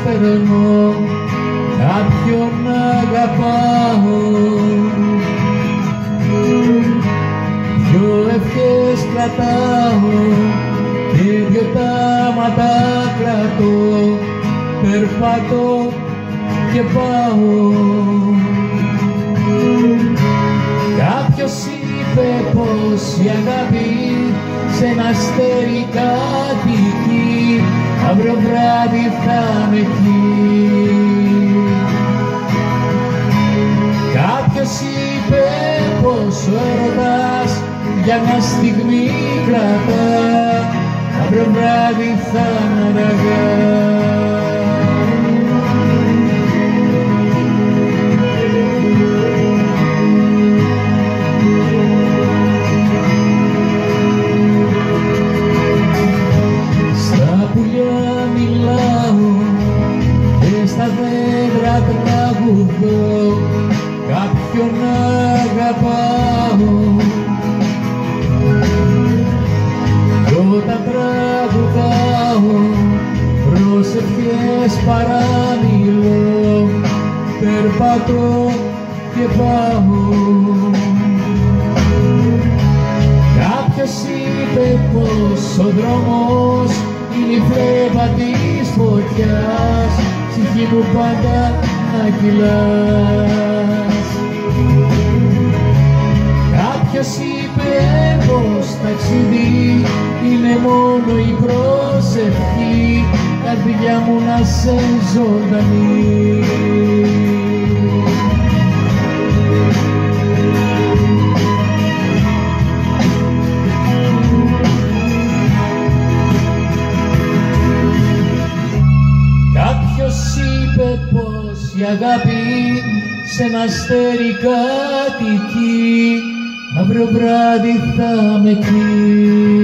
περνώ, κάποιον αγαπάω. Δυο ευχές κρατάω και δυο τάματα κρατώ, περπατώ και πάω. Κάποιος είπε πως η αγάπη σε ένα αστέρι κατοικεί, αύριο βράδυ θα είμαι εκεί. Κάποιος είπε πως ο έρωτας για μια στιγμή κρατά, αύριο βράδυ θα είναι αργά. Στα δέντρα τραγουδώ, κάποιον αγαπάω. Κι όταν τραγουδάω, προσευχές παραμιλώ, περπατώ και πάω. Κάποιος είπε πως ο δρόμος είναι η φλέβα της φωτιάς, ψυχή μου πάντα να κυλάς. Κάποιος είπε πως ταξίδι είναι μόνο η προσευχή, καρδιά μου να σε ζωντανή. Είπε πως η αγάπη σε ένα αστέρι κατοικεί, αύριο βράδυ θα είμαι εκεί.